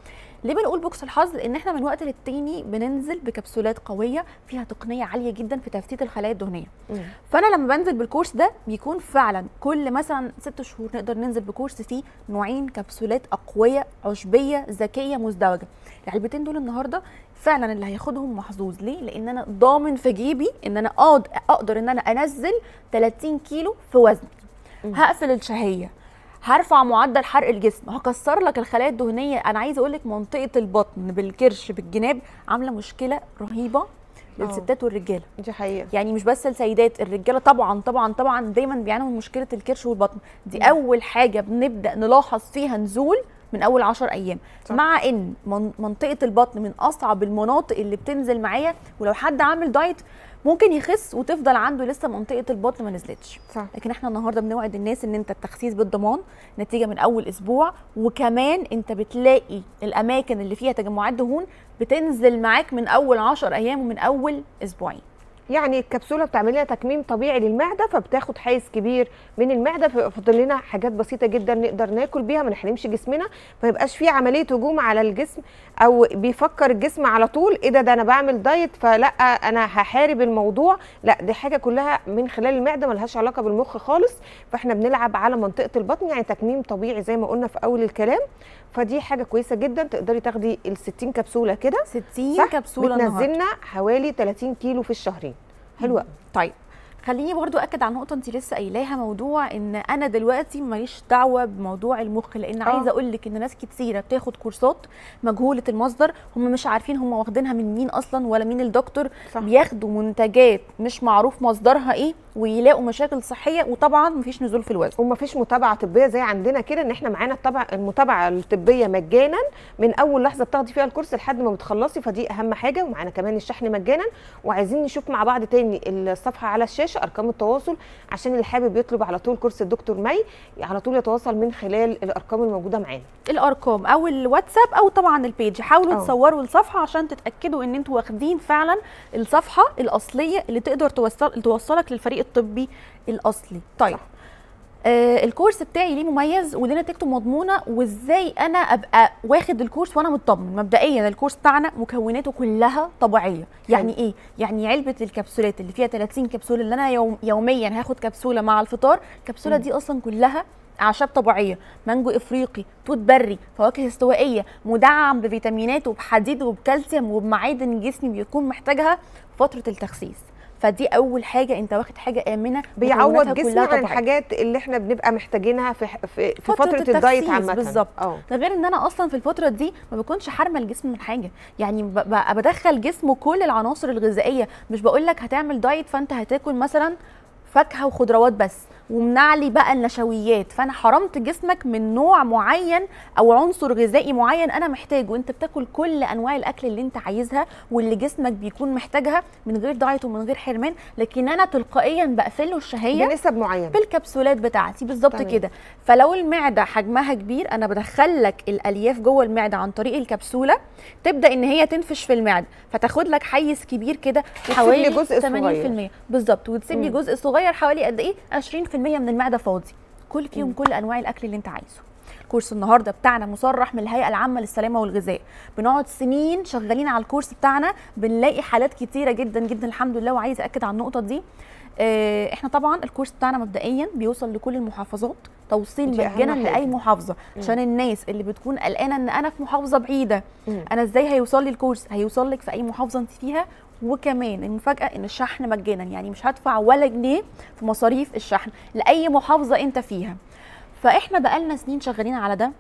ليه بنقول بوكس الحظ؟ لان احنا من وقت للتاني بننزل بكبسولات قويه فيها تقنيه عاليه جدا في تفتيت الخلايا الدهنيه. مم. فانا لما بنزل بالكورس ده بيكون فعلا كل مثلا ست شهور نقدر ننزل بكورس فيه نوعين كبسولات اقويه عشبيه ذكيه مزدوجه. العلبتين دول النهارده فعلا اللي هياخدهم محظوظ. ليه؟ لان انا ضامن في جيبي ان انا اقدر ان انا انزل ثلاثين كيلو في وزني. هقفل الشهيه، هرفع معدل حرق الجسم، هكسر لك الخلايا الدهنيه. انا عايزه اقول لك منطقه البطن بالكرش بالجناب عامله مشكله رهيبه للستات والرجاله. دي حقيقه. يعني مش بس السيدات، الرجاله طبعا طبعا طبعا دايما بيعانوا من مشكله الكرش والبطن. دي م. اول حاجه بنبدا نلاحظ فيها نزول من اول عشر ايام. صح. مع ان منطقه البطن من اصعب المناطق اللي بتنزل معايا، ولو حد عامل دايت ممكن يخس وتفضل عنده لسه منطقه البطن ما نزلتش. صح. لكن احنا النهارده بنوعد الناس ان انت التخسيس بالضمان نتيجه من اول اسبوع، وكمان انت بتلاقي الاماكن اللي فيها تجمعات دهون بتنزل معاك من اول عشر ايام ومن اول اسبوعين. يعني الكبسوله بتعمل لنا تكميم طبيعي للمعده، فبتاخد حيز كبير من المعده، ففضل لنا حاجات بسيطه جدا نقدر ناكل بيها، ما نحرمش جسمنا، ما يبقاش في عمليه هجوم على الجسم او بيفكر الجسم على طول ايه ده ده انا بعمل دايت فلا انا هحارب الموضوع. لا، دي حاجه كلها من خلال المعده ملهاش علاقه بالمخ خالص. فاحنا بنلعب على منطقه البطن، يعني تكميم طبيعي زي ما قلنا في اول الكلام. فدي حاجه كويسه جدا. تقدري تاخدي ال ستين كبسوله كده، ستين كبسوله بتنزلنا حوالي ثلاثين كيلو في الشهرين. حلوه. طيب خليني برضو اكد على نقطه انت لسه قايلاها، موضوع ان انا دلوقتي ماليش دعوه بموضوع المخ، لان عايزه اقول لك ان ناس كتيره بتاخد كورسات مجهوله المصدر، هم مش عارفين هم واخدينها من مين اصلا ولا مين الدكتور. صح. بياخدوا منتجات مش معروف مصدرها ايه ويلاقوا مشاكل صحيه، وطبعا مفيش نزول في الوزن ومفيش متابعه طبيه زي عندنا كده، ان احنا معانا الطبع المتابعه الطبيه مجانا من اول لحظه بتاخدي فيها الكورس لحد ما بتخلصي، فدي اهم حاجه. ومعانا كمان الشحن مجانا. وعايزين نشوف مع بعض تاني الصفحه على الشاشه ارقام التواصل، عشان اللي حابب يطلب على طول كورس الدكتور مي على طول يتواصل من خلال الارقام الموجوده معانا، الارقام او الواتساب او طبعا البيج. حاولوا أوه. تصوروا الصفحه عشان تتاكدوا ان انتوا واخدين فعلا الصفحه الاصليه اللي تقدر توصل توصلك للفريق الطبي الاصلي. طيب آه الكورس بتاعي ليه مميز وليه نتيجته مضمونه، وازاي انا ابقى واخد الكورس وانا مطمن؟ مبدئيا الكورس بتاعنا مكوناته كلها طبيعيه. يعني ايه؟ يعني علبه الكبسولات اللي فيها ثلاثين كبسوله اللي انا يوم يوميا هاخد كبسوله مع الفطار، الكبسوله دي اصلا كلها اعشاب طبيعيه، مانجو افريقي، توت بري، فواكه استوائيه، مدعم بفيتامينات وبحديد وبكالسيوم وبمعادن جسمي بيكون محتاجها في فتره التخسيس. فدي اول حاجه، انت واخد حاجه امنه بيعوض جسمي عن الحاجات اللي احنا بنبقى محتاجينها في في, في فتره, فترة الدايت عامه. بالظبط. ده غير ان انا اصلا في الفتره دي ما بكونش حارمه الجسم من حاجه، يعني بدخل جسمه كل العناصر الغذائيه. مش بقول لك هتعمل دايت فانت هتاكل مثلا فاكهه وخضروات بس ومنعلي بقى النشويات، فانا حرمت جسمك من نوع معين او عنصر غذائي معين انا محتاجه. انت بتاكل كل انواع الاكل اللي انت عايزها واللي جسمك بيكون محتاجها من غير دايت ومن غير حرمان، لكن انا تلقائيا بقفله الشهيه بنسب معينه بالكبسولات بتاعتي. بالظبط كده. فلو المعده حجمها كبير انا بدخل لك الالياف جوه المعده عن طريق الكبسوله، تبدا ان هي تنفش في المعده فتاخد لك حيز كبير كده حوالي جزء ثمانين بالمية بالظبط، وتسيب لي جزء صغير حوالي قد ايه عشرين بالمية من المعده فاضي. كل فيهم مم. كل انواع الاكل اللي انت عايزه. الكورس النهارده بتاعنا مصرح من الهيئه العامه للسلامه والغذاء، بنقعد سنين شغالين على الكورس بتاعنا، بنلاقي حالات كتيره جدا جدا الحمد لله. وعايزه اكد على النقطه دي، اه احنا طبعا الكورس بتاعنا مبدئيا بيوصل لكل المحافظات، توصيل مجانا لاي محافظه، عشان الناس اللي بتكون قلقانه ان انا في محافظه بعيده مم. انا ازاي هيوصل لي الكورس؟ هيوصل لك في اي محافظه انت فيها. وكمان المفاجاه ان الشحن مجانا، يعني مش هدفع ولا جنيه في مصاريف الشحن لاي محافظه انت فيها. فاحنا بقالنا سنين شغالين على ده،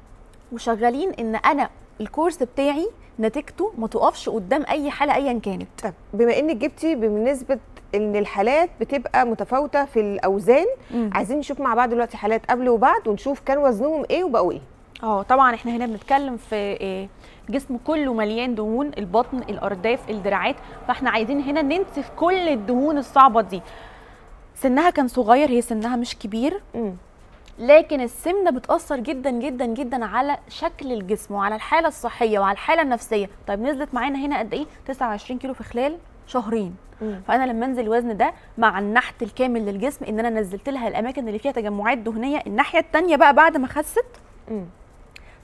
وشغالين ان انا الكورس بتاعي نتيجته ما تقفش قدام اي حاله ايا كانت. طب بما انك جبتي بمناسبه ان الحالات بتبقى متفاوته في الاوزان، مم. عايزين نشوف مع بعض دلوقتي حالات قبل وبعد ونشوف كان وزنهم ايه وبقوا ايه. اه طبعا احنا هنا بنتكلم في إيه؟ جسم كله مليان دهون، البطن، الارداف، الدراعات، فاحنا عايزين هنا ننسف كل الدهون الصعبه دي. سنها كان صغير، هي سنها مش كبير، م. لكن السمنه بتاثر جدا جدا جدا على شكل الجسم وعلى الحاله الصحيه وعلى الحاله النفسيه. طيب نزلت معانا هنا قد ايه؟ تسعة وعشرين كيلو في خلال شهرين. مم. فانا لما انزل الوزن ده مع النحت الكامل للجسم، ان انا نزلت لها الاماكن اللي فيها تجمعات دهنيه، الناحيه الثانيه بقى بعد ما خست مم.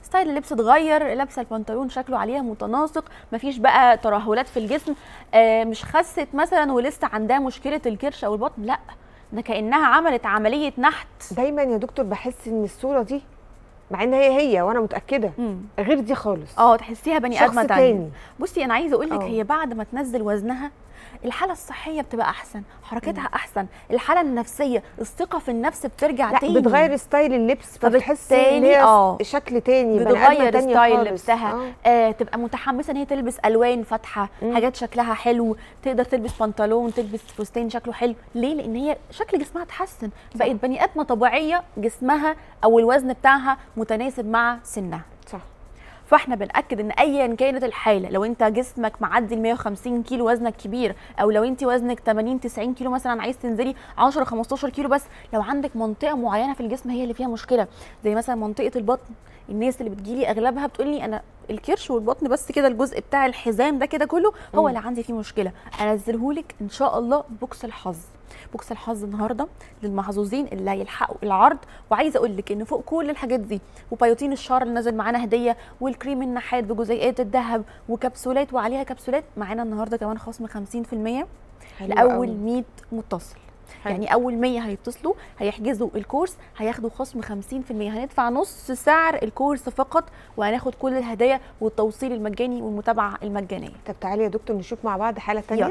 ستايل اللبس اتغير، لابسه البنطلون شكله عليها متناسق، مفيش بقى ترهلات في الجسم، آه مش خست مثلا ولسه عندها مشكله الكرش او البطن، لا ده كانها عملت عمليه نحت. دايما يا دكتور بحس ان الصوره دي مع ان هي هي وانا متاكده مم. غير دي خالص، اه تحسيها بني ادمه تانية. بصي انا عايزه اقول لك هي بعد ما تنزل وزنها الحاله الصحيه بتبقى احسن، حركتها مم. احسن، الحاله النفسيه، الثقه في النفس بترجع لا تاني، بتغير ستايل اللبس، فبتحس ان هي اه شكل تاني، بتغير ستايل لبسها. آه. آه تبقى متحمسه ان هي تلبس الوان فاتحه، مم. حاجات شكلها حلو، تقدر تلبس بنطلون، تلبس فستان شكله حلو. ليه؟ لان هي شكل جسمها اتحسن، بقت بني ادمه طبيعيه، جسمها او الوزن بتاعها متناسب مع سنها. صح. فاحنا بنأكد ان ايا كانت الحاله، لو انت جسمك معدي ال مية وخمسين كيلو وزنك كبير، او لو انت وزنك تمانين تسعين كيلو مثلا عايز تنزلي عشرة خمستاشر كيلو، بس لو عندك منطقه معينه في الجسم هي اللي فيها مشكله، زي مثلا منطقه البطن، الناس اللي بتجيلي اغلبها بتقولي انا الكرش والبطن بس كده، الجزء بتاع الحزام ده كده كله هو م. اللي عندي فيه مشكله، انزلهولك ان شاء الله بوكس الحظ. بوكس الحظ النهارده للمحظوظين اللي هيلحقوا العرض. وعايزه اقول لك ان فوق كل الحاجات دي وبيوتين الشعر اللي نازل معانا هديه، والكريم النحات بجزيئات الذهب وكبسولات وعليها كبسولات، معانا النهارده كمان خصم خمسين في المية لاول مية متصل. حلو. يعني اول مية هيتصلوا هيحجزوا الكورس هياخدوا خصم خمسين في المية، هندفع نص سعر الكورس فقط، وهناخد كل الهدايا والتوصيل المجاني والمتابعه المجانيه. طب تعالي يا دكتور نشوف مع بعض حاله ثانيه.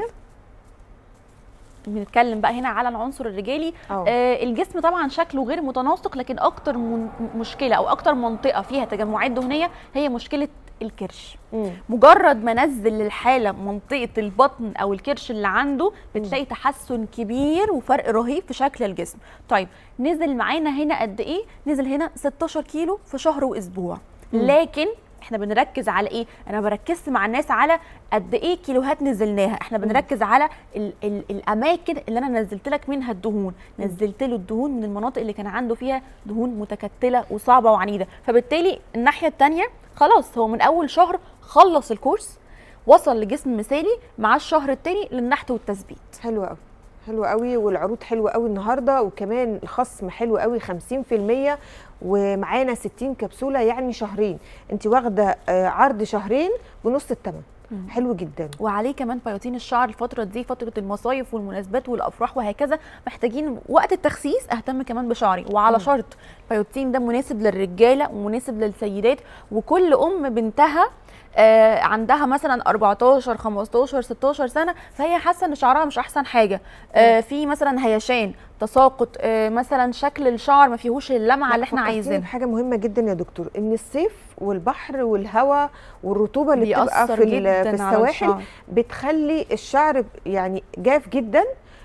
بنتكلم بقى هنا على العنصر الرجالي. آه الجسم طبعا شكله غير متناسق، لكن اكتر مشكله او اكتر منطقه فيها تجمعات دهنيه هي مشكله الكرش. مم. مجرد ما نزل للحاله منطقه البطن او الكرش اللي عنده بتلاقي مم. تحسن كبير وفرق رهيب في شكل الجسم. طيب نزل معانا هنا قد ايه؟ نزل هنا ستاشر كيلو في شهر واسبوع. مم. لكن احنا بنركز على ايه؟ انا بركز مع الناس على قد ايه كيلوهات نزلناها، احنا بنركز على ال ال الاماكن اللي انا نزلت لك منها الدهون، نزلت له الدهون من المناطق اللي كان عنده فيها دهون متكتله وصعبه وعنيده، فبالتالي الناحيه الثانيه خلاص هو من اول شهر خلص الكورس، وصل لجسم مثالي، مع الشهر الثاني للنحت والتثبيت. حلو قوي، حلو قوي، والعروض حلوه قوي النهارده، وكمان الخصم حلو قوي خمسين في المية، ومعانا ستين كبسوله، يعني شهرين، انت واخده عرض شهرين بنص الثمن. حلو جدا. وعليه كمان بيوتين الشعر الفتره دي فتره المصايف والمناسبات والافراح وهكذا، محتاجين وقت التخسيس اهتم كمان بشعري، وعلى مم. شرط بيوتين ده مناسب للرجاله ومناسب للسيدات، وكل ام بنتها آه عندها مثلا اربعتاشر خمستاشر ستاشر سنه فهي حاسه ان شعرها مش احسن حاجه، آه في مثلا هيشان، تساقط، آه مثلا شكل الشعر ما فيهوش اللمعه اللي احنا عايزينها. حاجه مهمه جدا يا دكتور، ان الصيف والبحر والهواء والرطوبه اللي بتبقى في, في السواحل بتخلي الشعر يعني جاف جدا،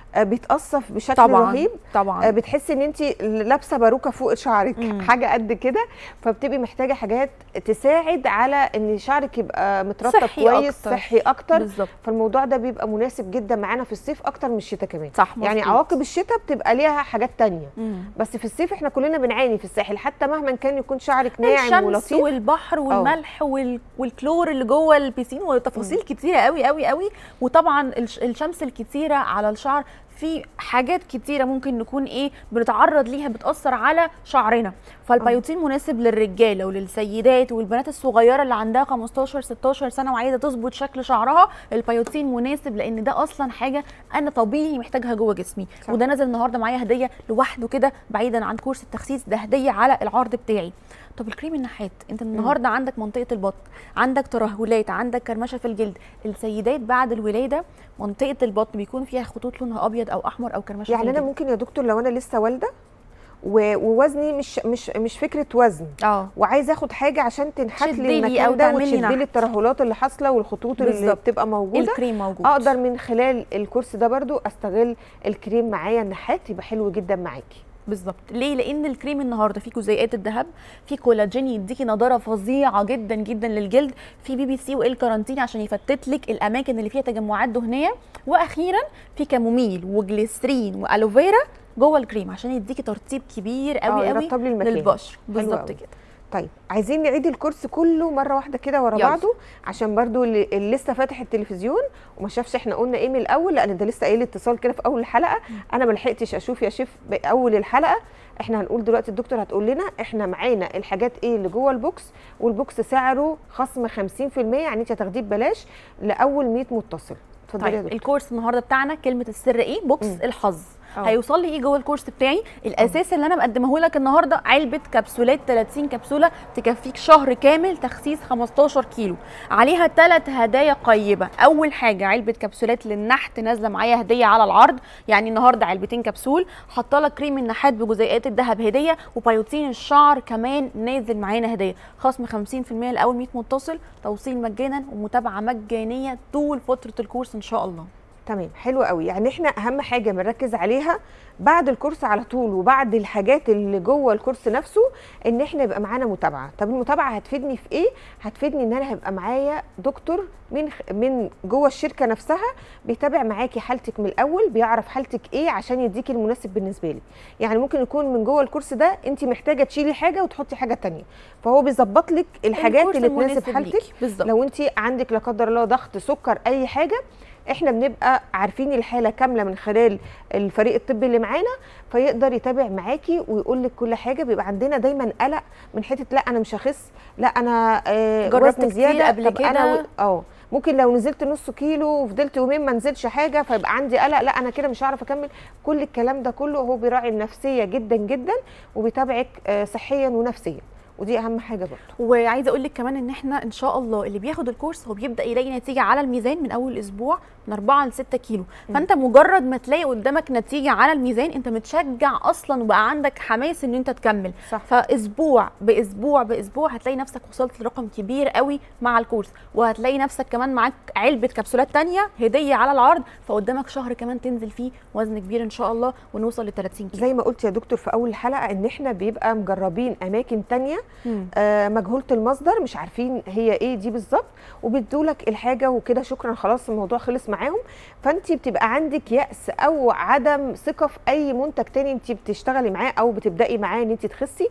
بيتقصف بشكل طبعًا رهيب طبعا، بتحسي ان انت لابسه باروكه فوق شعرك، مم. حاجه قد كده، فبتبقي محتاجه حاجات تساعد على ان شعرك يبقى مترطب كويس، أكتر. صحي اكتر بالزبط. فالموضوع ده بيبقى مناسب جدا معانا في الصيف اكتر من الشتاء كمان. صح مزبوط. يعني عواقب الشتاء بتبقى ليها حاجات تانية، مم. بس في الصيف احنا كلنا بنعاني في الساحل، حتى مهما كان يكون شعرك ناعم ولطيف، الشمس والبحر والملح وال... والكلور اللي جوه البيسين وتفاصيل مم. كتيره قوي قوي قوي، وطبعا الشمس الكتيره على الشعر في حاجات كتيره ممكن نكون ايه بنتعرض ليها بتاثر على شعرنا. فالبيوتين أوه. مناسب للرجاله وللسيدات والبنات الصغيره اللي عندها خمستاشر ستاشر سنه وعايزه تظبط شكل شعرها، البيوتين مناسب، لان ده اصلا حاجه انا طبيعي محتاجها جوه جسمي. صح. وده نازل النهارده معايا هديه لوحده كده بعيدا عن كورس التخسيس، ده هديه على العرض بتاعي. طب الكريم النحات، انت النهارده م. عندك منطقه البطن، عندك ترهلات، عندك كرمشه في الجلد، السيدات بعد الولاده منطقه البطن بيكون فيها خطوط لونها ابيض او احمر او كرمشه يعني في الجلد. انا ممكن يا دكتور لو انا لسه والده ووزني مش مش مش فكره وزن، اه وعايزه اخد حاجه عشان تنحت لي المكان ده وتشد لي الترهلات اللي حاصله والخطوط بالزبط. اللي بتبقى موجوده، الكريم موجود، اقدر من خلال الكورس ده برضو استغل الكريم معايا النحات، يبقى حلو جدا معاكي. بالظبط. ليه؟ لان الكريم النهارده فيه جزيئات الذهب، فيه كولاجين يديكي نضاره فظيعه جدا جدا للجلد، فيه بي بي سي وال كارانتين عشان يفتت لك الاماكن اللي فيها تجمعات دهنيه، واخيرا في كاموميل وجليسرين والوفيرا جوه الكريم عشان يديكي ترطيب كبير قوي قوي للبشره. بالظبط كده. طيب عايزين نعيد الكورس كله مره واحده كده ورا بعضه، عشان برضو اللي, اللي لسه فاتح التلفزيون وما شافش احنا قلنا ايه من الاول، لان ده لسه قايل اتصال كده في اول الحلقه، انا ما لحقتش اشوف يا شيف باول الحلقه. احنا هنقول دلوقتي الدكتور هتقول لنا احنا معانا الحاجات ايه اللي جوه البوكس، والبوكس سعره خصم خمسين في المية، يعني انت هتاخديه ببلاش لاول مية متصل. اتفضلي. طيب الكورس النهارده بتاعنا كلمه السر ايه؟ بوكس م. الحظ. أوه. هيوصل لي ايه جوه الكورس بتاعي؟ الاساس اللي انا مقدمه لك النهارده علبه كبسولات ثلاثين كبسوله تكفيك شهر كامل تخسيس خمستاشر كيلو، عليها ثلاث هدايا قيمه. اول حاجه علبه كبسولات للنحت نازله معايا هديه على العرض، يعني النهارده علبتين كبسول، حاطه لك كريم النحات بجزيئات الذهب هديه، وبيوتين الشعر كمان نازل معانا هديه، خصم خمسين في المية لاول مية متصل، توصيل مجانا ومتابعه مجانيه طول فتره الكورس ان شاء الله. تمام، حلو قوي. يعني احنا اهم حاجه بنركز عليها بعد الكورس على طول وبعد الحاجات اللي جوه الكورس نفسه ان احنا يبقى معانا متابعه. طب المتابعه هتفيدني في ايه؟ هتفيدني ان انا هيبقى معايا دكتور من من جوه الشركه نفسها بيتابع معاكي حالتك من الاول، بيعرف حالتك ايه عشان يديكي المناسب بالنسبه لك. يعني ممكن يكون من جوه الكورس ده انت محتاجه تشيلي حاجه وتحطي حاجه ثانيه، فهو بيظبط لك الحاجات اللي تناسب حالتك. لو انت عندك لا قدر الله ضغط، سكر، اي حاجه، احنا بنبقى عارفين الحاله كامله من خلال الفريق الطبي اللي معانا، فيقدر يتابع معاكي ويقول لك كل حاجه. بيبقى عندنا دايما قلق من حته لا انا مش هخس، لا انا آه جربت زياده قبل طب كده انا اه ممكن لو نزلت نص كيلو وفضلت يومين ما نزلش حاجه فيبقى عندي قلق، لا انا كده مش هعرف اكمل. كل الكلام ده كله هو بيراعي النفسيه جدا جدا وبيتابعك آه صحيا ونفسيا، ودي اهم حاجه برضه. وعايزه اقول لك كمان ان احنا ان شاء الله اللي بياخد الكورس هو بيبدا يلاقي نتيجه على الميزان من اول اسبوع من أربعة ل ستة كيلو، م. فانت مجرد ما تلاقي قدامك نتيجه على الميزان انت متشجع اصلا وبقى عندك حماس ان انت تكمل. صح. فاسبوع باسبوع باسبوع هتلاقي نفسك وصلت لرقم كبير قوي مع الكورس، وهتلاقي نفسك كمان معاك علبه كبسولات ثانيه هديه على العرض، فقدامك شهر كمان تنزل فيه وزن كبير ان شاء الله ونوصل ل ثلاثين كيلو. زي ما قلت يا دكتور في اول الحلقه ان احنا بيبقى مجربين اماكن ثانيه آه مجهوله المصدر، مش عارفين هي ايه دي بالظبط، وبيدولك الحاجه وكده شكرا خلاص الموضوع خلص معاهم. فانت بتبقى عندك يأس او عدم ثقه في اي منتج تاني انت بتشتغلي معاه او بتبداي معاه ان انت تخسي.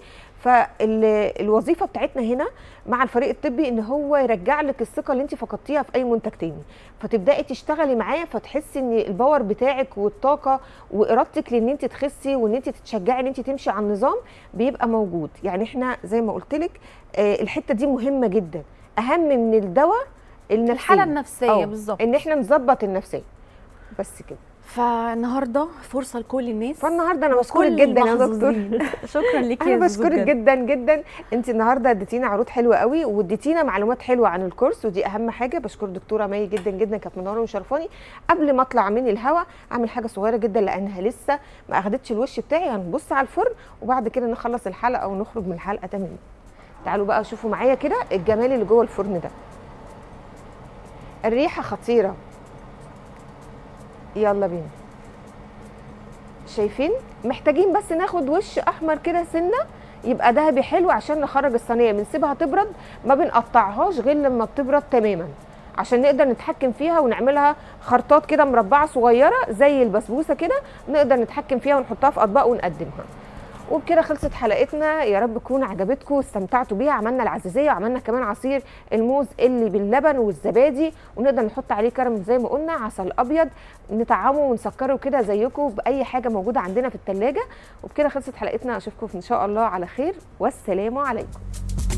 فالوظيفه بتاعتنا هنا مع الفريق الطبي ان هو يرجع لك الثقه اللي انت فقدتيها في اي منتج تاني، فتبداي تشتغلي معاه فتحسي ان الباور بتاعك والطاقه وارادتك لان انت تخسي وان انت تتشجعي ان انت تمشي على النظام بيبقى موجود. يعني احنا زي ما قلت لك آه الحته دي مهمه جدا، اهم من الدواء النفسيه، الحاله النفسيه بالظبط، ان احنا نظبط النفسيه بس كده. فالنهارده فرصه لكل الناس. فالنهارده انا بشكرك جدا يا دكتور. شكرا ليكي. انا بشكرك جدا جدا، انت النهارده اديتينا عروض حلوه قوي واديتينا معلومات حلوه عن الكورس ودي اهم حاجه. بشكر دكتوره مي جدا جدا، كانت منوره وشرفاني. قبل ما اطلع من الهوا اعمل حاجه صغيره جدا لانها لسه ما اخدتش الوش بتاعي، هنبص على الفرن وبعد كده نخلص الحلقه ونخرج من الحلقه تماما. تعالوا بقى شوفوا معايا كده الجمال اللي جوه الفرن ده، الريحه خطيره. يلا بينا. شايفين؟ محتاجين بس ناخد وش احمر كده سنه يبقى دهبي حلو عشان نخرج الصينيه. بنسيبها تبرد، ما بنقطعهاش غير لما بتبرد تماما عشان نقدر نتحكم فيها ونعملها خرطات كده مربعه صغيره زي البسبوسه كده، نقدر نتحكم فيها ونحطها في اطباق ونقدمها. وبكده خلصت حلقتنا، يا رب تكون عجبتكم واستمتعتوا بيها. عملنا العزيزيه وعملنا كمان عصير الموز اللي باللبن والزبادي، ونقدر نحط عليه كراميل زي ما قلنا، عسل ابيض، نطعمه ونسكره كده زيكم باي حاجه موجوده عندنا في الثلاجه. وبكده خلصت حلقتنا، اشوفكم ان شاء الله على خير والسلام عليكم.